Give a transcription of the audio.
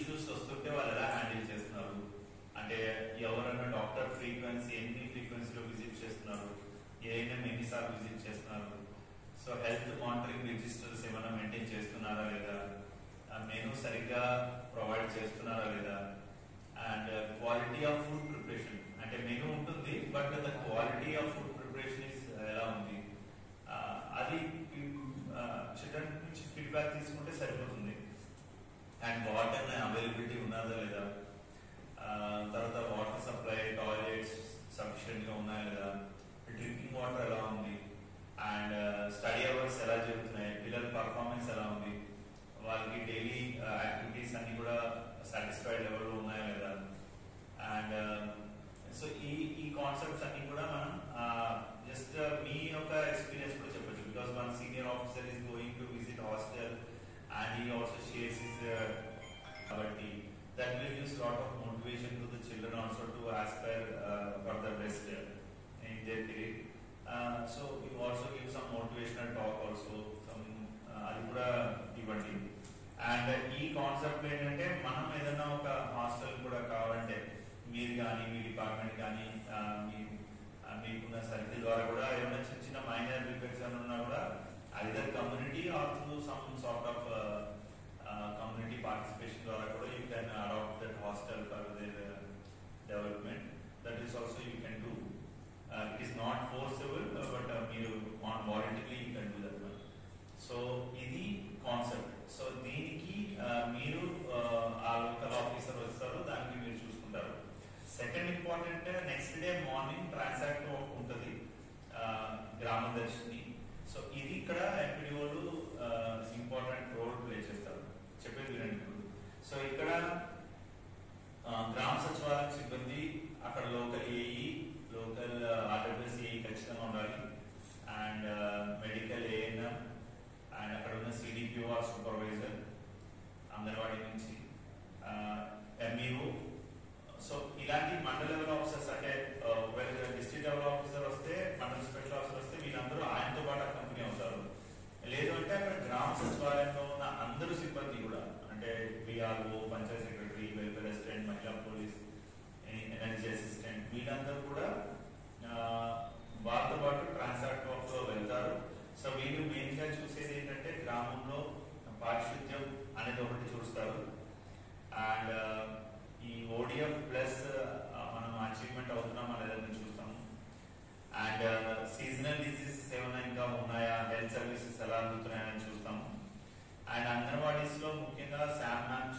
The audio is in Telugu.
ఇష్యూస్ వస్తుంటే వాళ్ళు ఎలా హ్యాండిల్ చేస్తున్నారు, అంటే ఎవరైనా డాక్టర్ ఫ్రీక్వెన్సీ ఎన్ని ఫ్రీక్వెన్సీలో విజిట్ చేస్తున్నారు, ఏఎన్ఎం ఎన్నిసార్లు విజిట్ చేస్తున్నారు, సో హెల్త్ మానిటరింగ్ రిజిస్టర్స్ ఏమైనా మెయింటైన్ చేస్తున్నారా లేదా, మెనూ సరిగ్గా ప్రొవైడ్ చేస్తున్నారా లేదా, and quality of food preparation, అంటే మెనూ ఉంటుంది but the quality of food preparation is ఎలా ఉంది, అది చిల్డ్రన్ నుంచి ఫీడ్బ్యాక్ తీసుకుంటే సరిపోతుంది. అండ్ వాటర్ అవైలబిలిటీ ఉన్నదా లేదా, తర్వాత వాటర్ సప్లై టాయిలెట్స్ సఫిషియెంట్ గా ఉన్నాయా లేదా, డ్రింకింగ్ వాటర్ ఎలా ఉంది, అండ్ స్టడీ అవర్స్ ఎలా జరుగుతున్నాయి, పిల్లల పర్ఫార్మెన్స్ ఎలా ఉంది, వాళ్ళకి డైలీ యాక్టివిటీస్ అన్ని కూడా సాటిస్ఫైడ్ లెవెల్లో ఉన్నాయా లేదా. అండ్ సో ఈ కాన్సెప్ట్స్ అన్ని కూడా మనం జస్ట్ మీ యొక్క ఎక్స్పీరియన్స్ కూడా చెప్పొచ్చు, because one senior officer is going to visit hostel and he also shares his కాబట్టి that will use lot of motivation to the children also to aspire for the best in their career. So you also give some motivational talk also, some అది కూడా ఇవ్వండి. అండ్ ఈ కాన్సెప్ట్ ఏంటంటే మనం ఏదైనా ఒక హాస్టల్ కూడా కావాలంటే మీరు కానీ మీ డిపార్ట్మెంట్ కానీ మీకున్న సర్కిల్ ద్వారా కూడా ఏమైనా చిన్న చిన్న మైనర్ రిపేర్స్ అని ఉన్నా కూడా either community or through some sort of community participation ద్వారా కూడా you can adopt that hostel for their development. That is also you can do. It is not forcible, but మీరు voluntarily you can do that one. So ఇది కాన్సెప్ట్. సో దీనికి మీరు ఆ లోకల్ ఆఫీసర్ వస్తారు, దానికి మీరు చూసుకుంటారు. Second important, next day morning transact ఉంటుంది గ్రామదర్శిని. సో ఇది ఇక్కడ ఎంపీడీఓలు ఇంపార్టెంట్ రోల్ ప్లే చేస్తారు, చెప్పేది వినండి. సో ఇక్కడ గ్రామ సచివాలయం సిబ్బంది, అక్కడ local AE, local RWS AE ఖచ్చితంగా ఉండాలి, అండ్ మెడికల్ ఏఎన్ఎం, అండ్ అక్కడ ఉన్న సిడిపిఓ సూపర్వైజర్, అంగన్వాడీ నుంచి ఎంఈఓ. సో ఇలాంటి మండల లెవెల్ ఆఫీసర్స్, అంటే డిస్ట్రిక్ట్ లెవెల్ ఆఫీసర్ వస్తే, మండల స్పెషల్ ఆఫీసర్ వస్తే వీళ్ళందరూ ఆయనతో పాటు కంపెనీ అవుతారు. లేదు అంటే అక్కడ గ్రామ సచివాలయంలో ఉన్న అందరూ సిబ్బంది కూడా, అంటే BRO, panchayat secretary, welfare assistant, మహిళా పోలీస్, ఎనర్జీ అసిస్టెంట్, వీళ్ళందరూ కూడా వాళ్ళతో పాటు ట్రాన్సాక్ట్ వర్క్ లో వెళ్తారు. సో వీళ్ళు మెయిన్ గా చూసేది ఏంటంటే గ్రామంలో పారిశుద్ధ్యం అనేది ఒకటి చూస్తారు. అండ్ ఈ ఓడిఎఫ్ ప్లస్ మనం అచీవ్మెంట్ అవుతున్నాం అనేది చూస్తాము. అండ్ సీజనల్ డిసీజెస్ ఏమైనా ఇంకా ఉన్నాయా, హెల్త్ సర్వీసెస్ ఎలా అందుతున్నాయని చూస్తాము. అండ్ అంగన్వాడీస్ లో ముఖ్యంగా శామ్నామ్